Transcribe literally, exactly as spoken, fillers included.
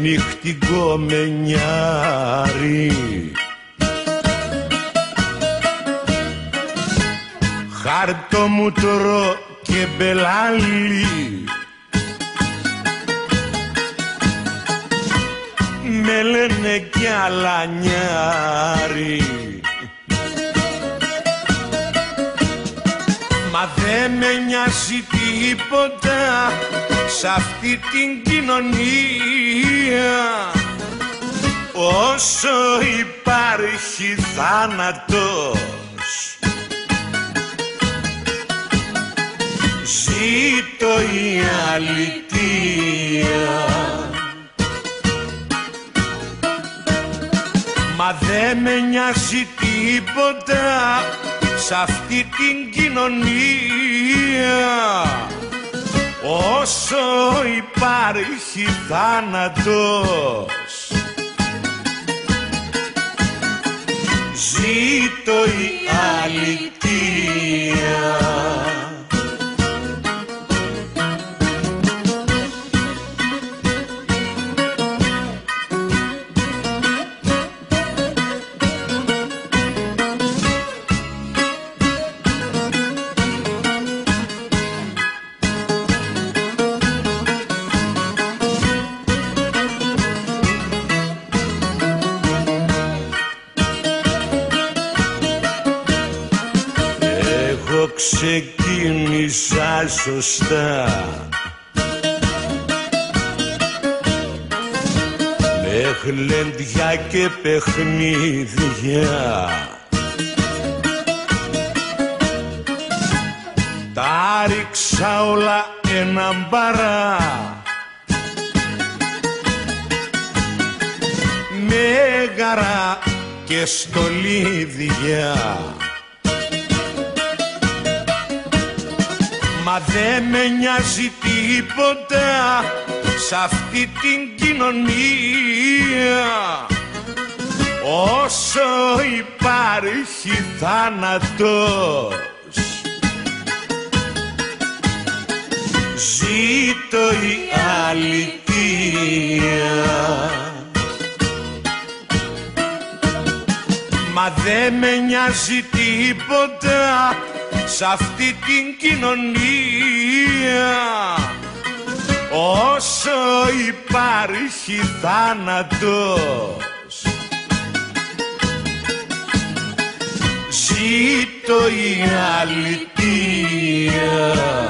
νύχτικο μενιάρι. Χάρτο μου τρώω και μπελάλι, με λένε κι αλανιάρι. Μα δε με νοιάζει τίποτα σ' αυτή την κοινωνία, όσο υπάρχει θάνατος. Ζήτω η αλητεία. Μα δε με νοιάζει τίποτα σ' αυτή την κοινωνία, όσο υπάρχει θάνατος. Ζήτω η αλητεία. Ξεκίνησα σωστά με γλεντιά και παιχνίδια. Τα ρίξα όλα έναν μπαρά, μέγαρα και στολίδια. Μα δε με νοιάζει τίποτα σ' αυτή την κοινωνία, όσο υπάρχει θάνατος. Ζήτω η αλητεία. Μα δε με νοιάζει τίποτα σ' αυτή την κοινωνία, όσο υπάρχει θάνατος. Ζήτω η αλητεία.